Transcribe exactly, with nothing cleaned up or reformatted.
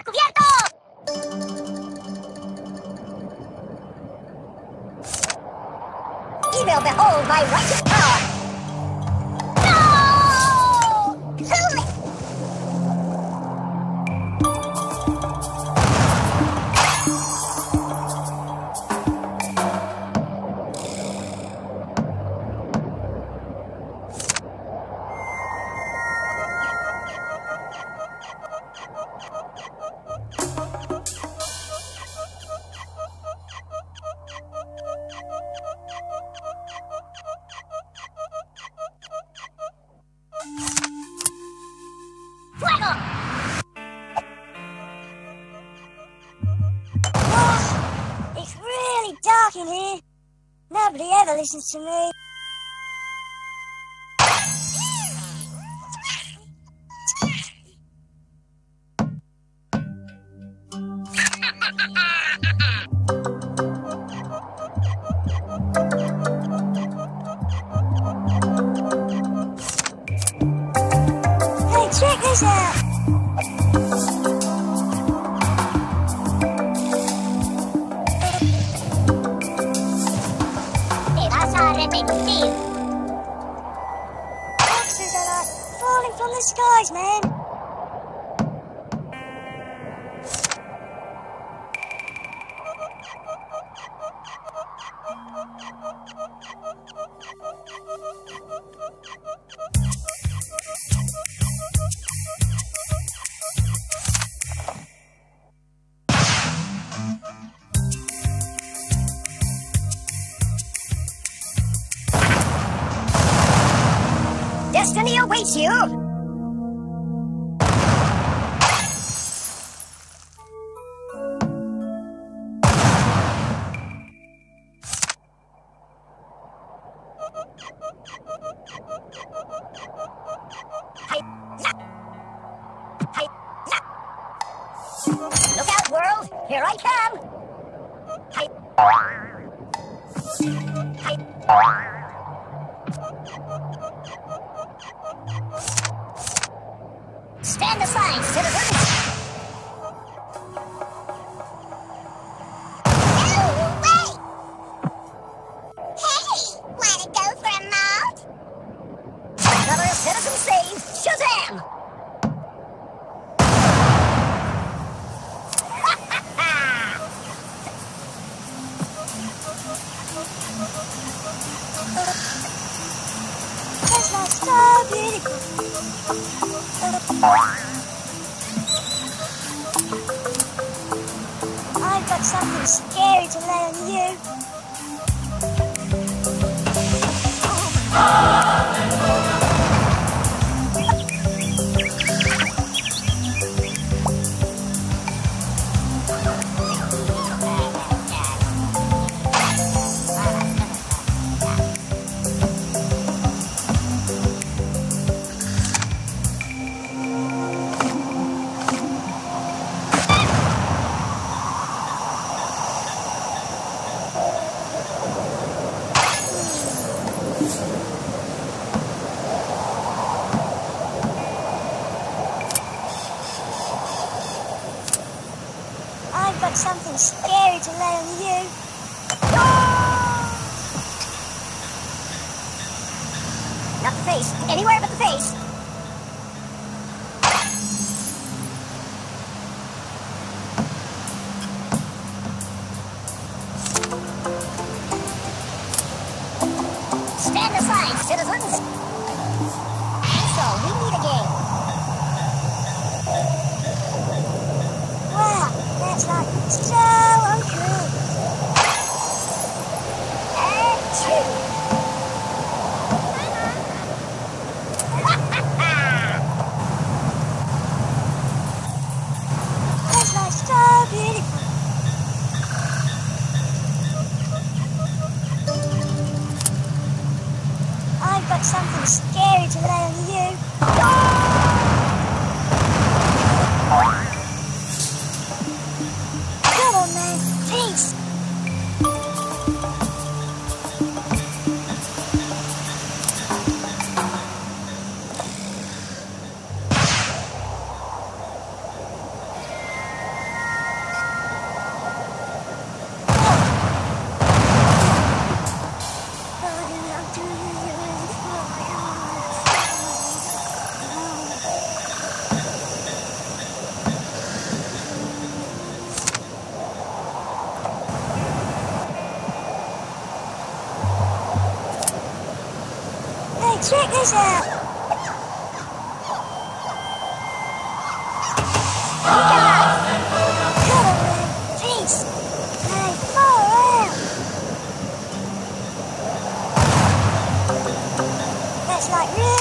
cubierto! He will behold my righteous power! No! In here. Nobody ever listens to me. Hey, check this out. Boxes are like falling from the skies, man. Destiny awaits you! Look out, world! Here I come! Stand aside, citizens! No, wait! Hey, wanna go for a malt? Another citizen saved! Shazam! That's not so beautiful. I've got something scary to lay on you. I've got something scary to lay on you. Not the face. Anywhere but the face. Stand aside, citizens. So, we meet again. Wow, that's like so uncool. And two. That's like so beautiful. I've got something scary to lay on you. Come on, man. Peace. Check this out. Jeez. Hey, far out. That's like really